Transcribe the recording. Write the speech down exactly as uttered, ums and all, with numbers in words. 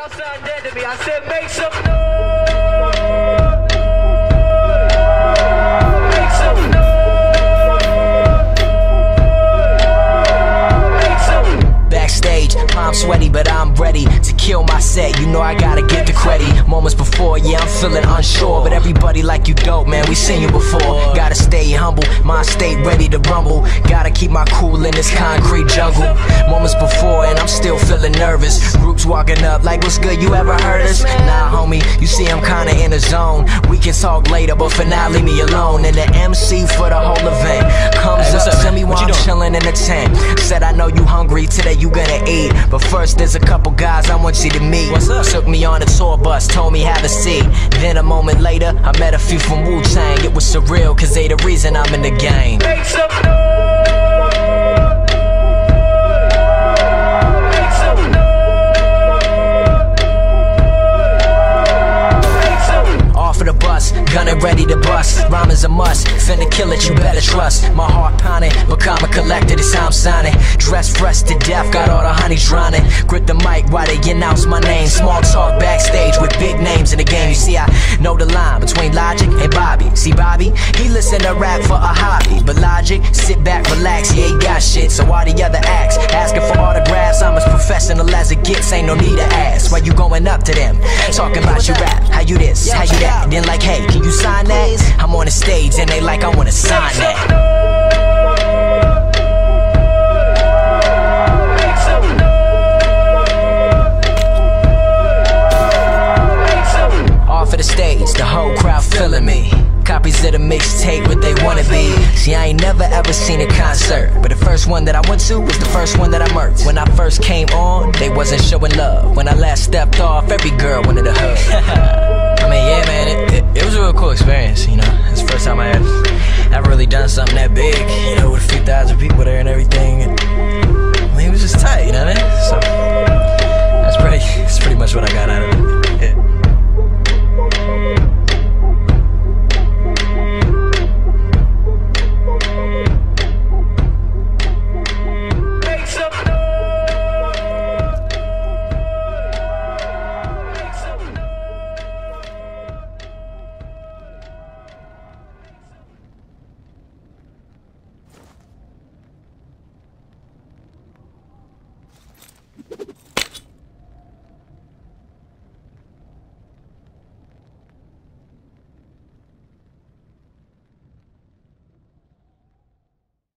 y'all sound dead to me. I said make some noise. Make some noise. Make some. Backstage, palm sweaty, but I'm ready to kill my set. You know I gotta get the credit. Moments before, yeah, I'm feeling unsure, but everybody like you dope, man, we seen you before. Gotta stay humble, my state ready to rumble. Gotta keep my cool in this concrete jungle. Moments before, and I'm still feeling nervous. Groups walking up like, what's good, you ever heard us? Nah, homie, you see I'm kinda in a zone. We can talk later, but for now, leave me alone. And the M C for the whole event comes Hey, up, up, tell me why I'm chilling in the tent. Said I know you hungry, today you gonna eat. But first, there's a couple guys I want you to meet. What's up? Took me on a tour bus, told me have a seat. Then a moment later, I met a few from Wu-Tang. It was surreal, cause they the reason I'm in the game. Make some noise. Make some noise. Make some. Off of the bus, gunning ready to bust. Rhyme is a must, finna kill it, you better trust. My heart pounding, become a collector, this how I'm signing. Dressed fresh to death, got all the honeys drowning. Grip the mic while they announce my name. Small talk backstage with big names in the game. You see, I know the line between Logic and Bobby. See, Bobby, he listen to rap for a hobby, but Logic, sit back, relax, yeah, he got shit. So all the other acts, asking for autographs, I'm as professional as it gets, ain't no need to ask. Why you going up to them, talking about your rap, how you this, how you that. Then like, hey, can you sign that? I'm on the stage and they like, I wanna sign that. Off of the stage, the whole crowd feeling me. Copies of the mixtape, what they wanna be. See, I ain't never ever seen a concert, but the first one that I went to was the first one that I murked. When I first came on, they wasn't showing love. When I last stepped off, every girl wanted a hug. I mean, yeah, man, it, it, it was a real cool experience, you know. It's the first time I had ever really done something that big, you know, with a few thousand people there and everything. And, I mean, it was just tight, you know what I mean? So, that's pretty, that's pretty much what I got out of it. Yeah. You